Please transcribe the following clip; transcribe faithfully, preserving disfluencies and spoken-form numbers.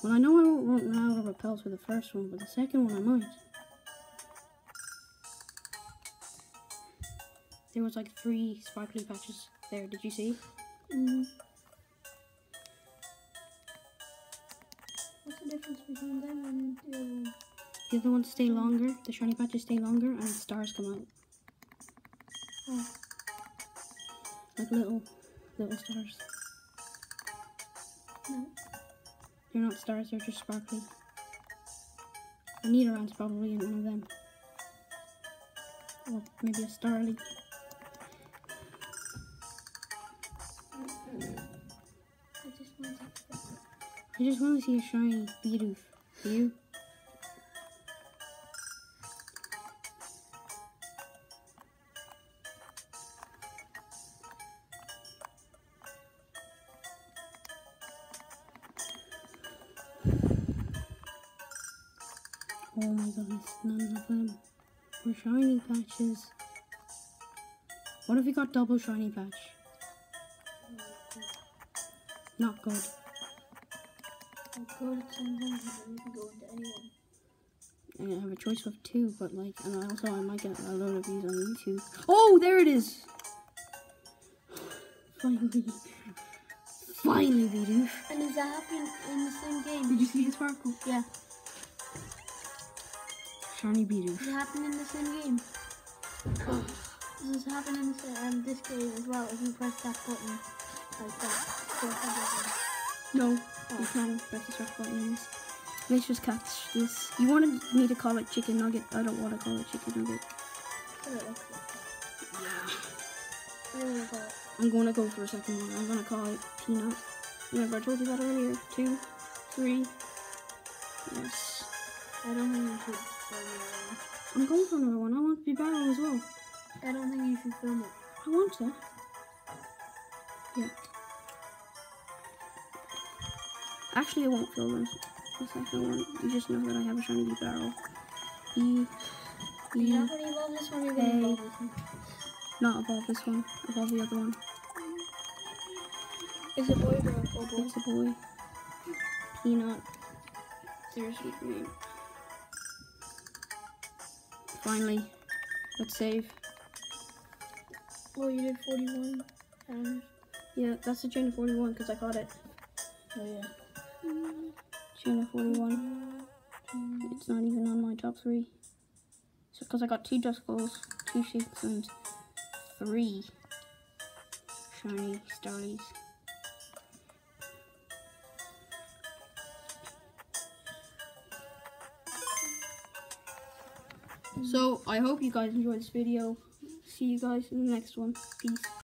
Well, I know I won't run out of repels for the first one, but the second one I might. There was like three sparkly patches there. Did you see? Mm. What's the difference between them and the other one? The other ones stay longer. The shiny patches stay longer, and the stars come out. Oh. Like little, little stars. No. They're not stars, they're just sparkly. A Nidoran's probably in one of them. Or maybe a Starly. I just want to I just want to see a shiny Bidoof. Do you? Oh my goodness, none of them were shiny patches. What if we got double shiny patch? Not good. I'll go to sometimes and you can go into anyone. I have a choice of two, but like, and also I might get a load of these on YouTube. Oh, there it is! Finally. Finally, Bidoof. And is that happening in the same game? Did you see the sparkle? Yeah. Shiny Bidoof. Does it happen in the same game? Oh. Does this happen in this, um, this game as well if you press that button like that? No, oh. You can't press the start button in this. Let's just catch this. You wanted me to call it chicken nugget. I don't want to call it chicken nugget. Yeah. I'm going to go for a second one. I'm going to call it peanut. Remember I told you that earlier? Two, three. Yes. I don't think you should film it. I'm going for another one. I want to be barrel as well. I don't think you should film it. I want to. Yeah. Actually, I won't film the second one. You just know that I have a shiny bee barrel. E. E. You're not going to evolve this one, you're going to evolve this one. Not evolve this one. Evolve the other one. It's a boy or a girl? Oh, boy. It's a boy. Peanut. There's your name. Finally. Let's save. Oh, you did forty-one. Um, yeah, that's the chain of forty-one because I caught it. Oh, yeah. Chain of forty-one. It's not even on my top three. So, because I got two Duskulls, two Shakes, and three shiny Starlies. So, I hope you guys enjoyed this video. See you guys in the next one. Peace.